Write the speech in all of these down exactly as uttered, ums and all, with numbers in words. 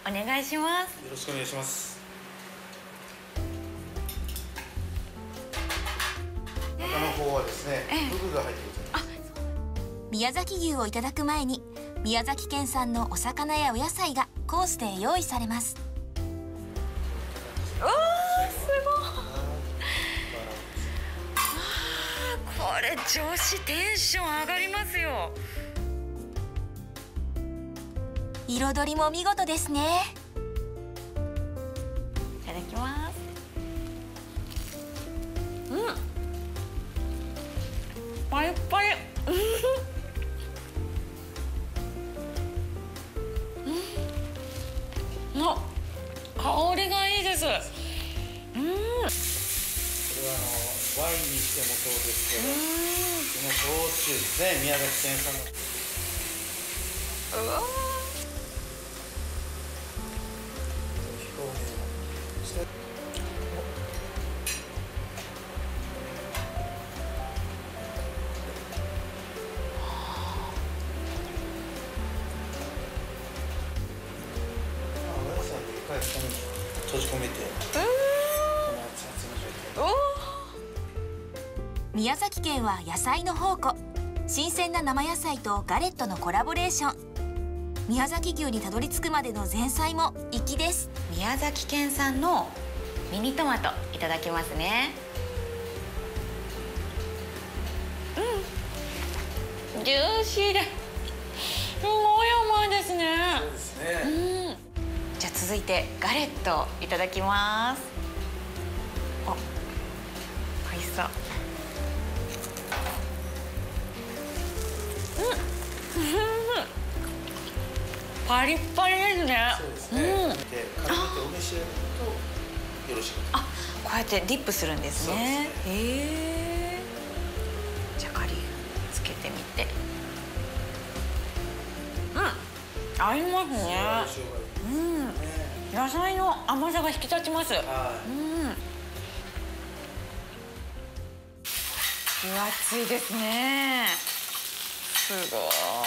お願いします。 よろしくお願いします。中の方はですね、フグが入ってございます。 宮崎牛をいただく前に宮崎県産のお魚やお野菜がコースで用意されます。 おー、すごい。あー、これ女子テンション上がりますよ。 彩りも見事ですね。 いただきます。うん、パリッパリ。うん、の香りがいいです。うん。これはあのワインにしてもそうですけど、この焼酎ですね、宮崎県産の。 うわー。 閉じ込めて、 宮崎県は野菜の宝庫。新鮮な生野菜とガレットのコラボレーション。宮崎牛にたどり着くまでの前菜も粋です。 宮崎県産のミニトマトいただきますね。うん、ジューシーですごい甘いですね。 そうですね。 うん。じゃあ続いてガレットいただきます。お、美味しそう。うん、パリッパリですね。 そうですね。で、絡めてお召し上がるとよろしく。 あ、こうやってディップするんですね。へえ。じゃあカリーつけてみて。うん、合いますね。うん、野菜の甘さが引き立ちます。うん。分厚いですね。すごい。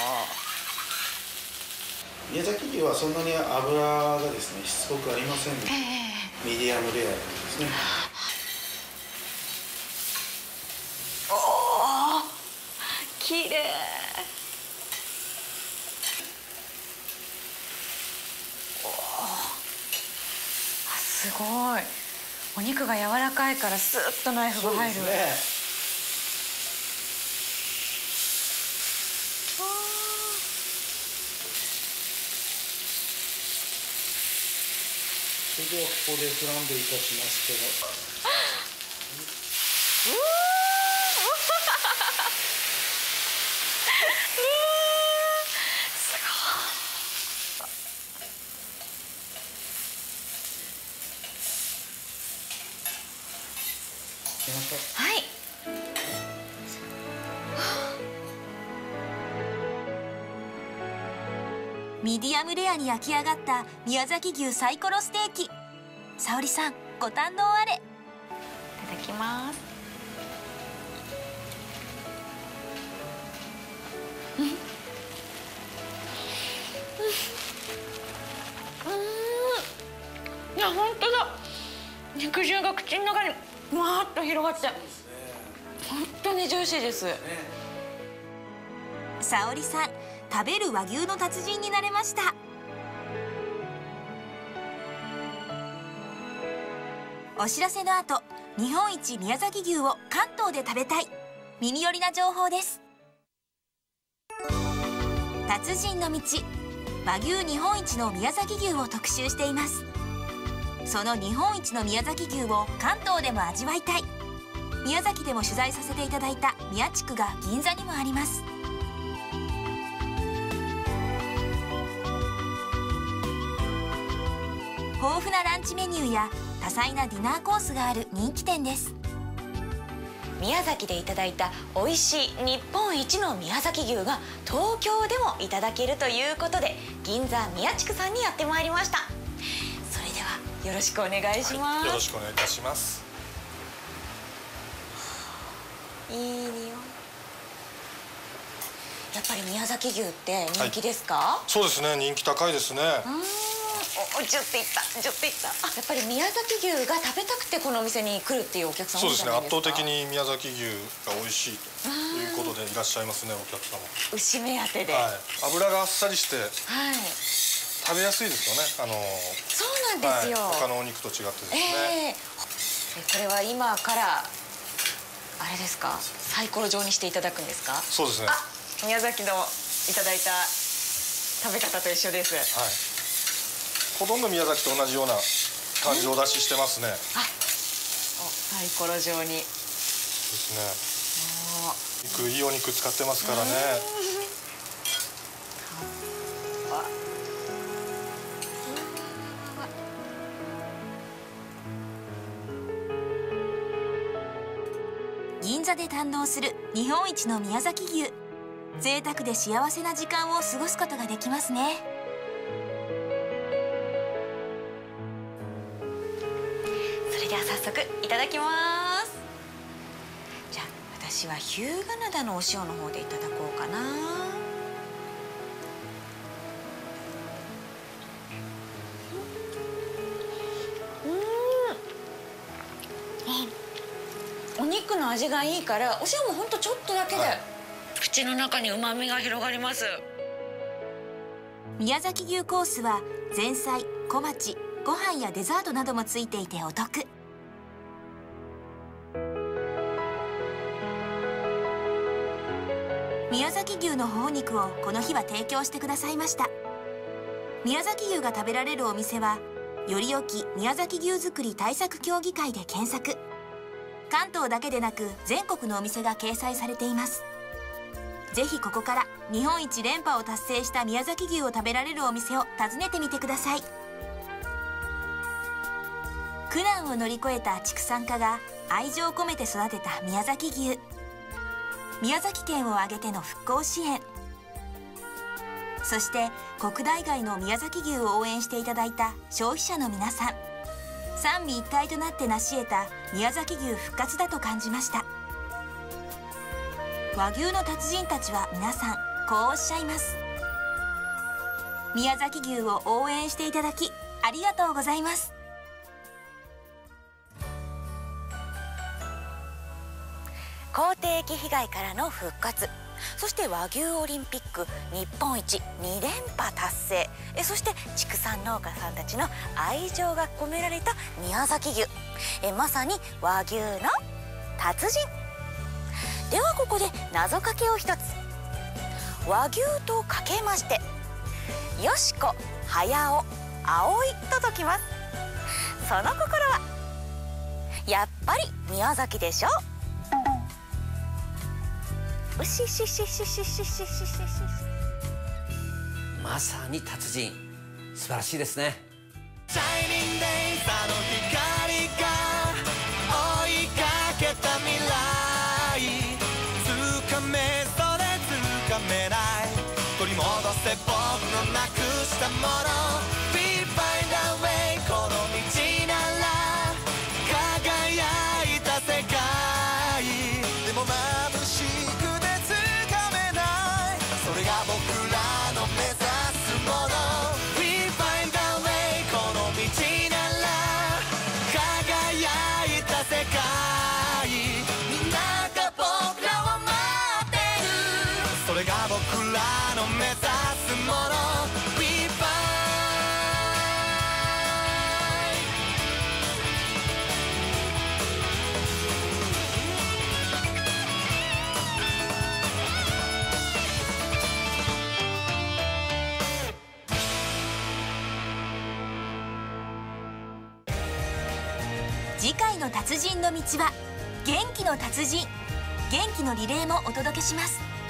宮崎牛はそんなに脂がですね、しつこくありませんので、えー、ミディアムレアですね。 おお、綺麗。すごい。お肉が柔らかいからスーッとナイフが入る。そうですね。 それではここでフランベいたしますけど。 うわすごい。はい。 ミディアムレアに焼き上がった宮崎牛サイコロステーキ。沙織さん、ご堪能あれ。いただきます。うん。うん。いや、本当だ。肉汁が口の中にわーっと広がって、本当にジューシーです。 沙織さん、食べる和牛の達人になれました。お知らせの後、日本一宮崎牛を関東で食べたい耳寄りな情報です。達人の道、和牛日本一の宮崎牛を特集しています。その日本一の宮崎牛を関東でも味わいたい。宮崎でも取材させていただいた宮地区が銀座にもあります。豊富なランチメニューや多彩なディナーコースがある人気店です。 宮崎でいただいた美味しい日本一の宮崎牛が東京でもいただけるということで、銀座宮地区さんにやってまいりました。それではよろしくお願いします。 はい、よろしくお願いいたします。 いい匂い。やっぱり宮崎牛って人気ですか？ はい、そうですね、人気高いですね。 うん、 お、じゅっていった、じゅっていった。あ、やっぱり宮崎牛が食べたくてこのお店に来るっていうお客さん多いじゃないですか。 そうですね、圧倒的に宮崎牛が美味しいということでいらっしゃいますね、お客様。 牛目当てで、 はい、油があっさりしてはい、 食べやすいですよね。あのそうなんですよ、 はい、他のお肉と違ってですね、 えー、これは今からあれですか、サイコロ状にしていただくんですか？ そうですね。 あ、宮崎のいただいた食べ方と一緒です。 はい、ほとんど宮崎と同じような感じをお出ししてますね。 あ、お、サイコロ状にですね。肉、いいお肉使ってますからね。 銀座で堪能する日本一の宮崎牛。贅沢で幸せな時間を過ごすことができますね。 それでは早速いただきます。じゃあ私は日向灘のお塩の方でいただこうかな。お肉の味がいいからお塩もほんとちょっとだけで、はい、口の中に旨味が広がります。 宮崎牛コースは前菜、小鉢、ご飯やデザートなどもついていてお得。宮崎牛のほほ肉をこの日は提供してくださいました。宮崎牛が食べられるお店はよりよき宮崎牛作り対策協議会で検索。関東だけでなく全国のお店が掲載されています。ぜひここから日本一連覇を達成した宮崎牛を食べられるお店を訪ねてみてください。苦難を乗り越えた畜産家が愛情を込めて育てた宮崎牛。宮崎県を挙げての復興支援、そして国内外の宮崎牛を応援していただいた消費者の皆さん、三位一体となって成し得た宮崎牛復活だと感じました。和牛の達人たちは皆さんこうおっしゃいます。宮崎牛を応援していただきありがとうございます。 口蹄疫被害からの復活、そして和牛オリンピック日本一に連覇達成、えそして畜産農家さんたちの愛情が込められた宮崎牛、えまさに和牛の達人。ではここで謎かけを一つ。和牛とかけましてよしこ、はやお、あおいと解きます。その心はやっぱり宮崎でしょう。うしししししししししし。 まさに達人、素晴らしいですね。 シャイニングデイズの光が追いかけた未来、つかめそれつかめない、取り戻せ僕のなくしたもの。 We find our way、 この道なら輝いた世界でも眩しくてつかめない、それが僕らの目指すもの。 We find our way、 この道なら輝いた世界、みんなが僕らを待ってる、それが僕らの目指すもの。 We find。 次回の達人の道は元気の達人。元気のリレーもお届けします。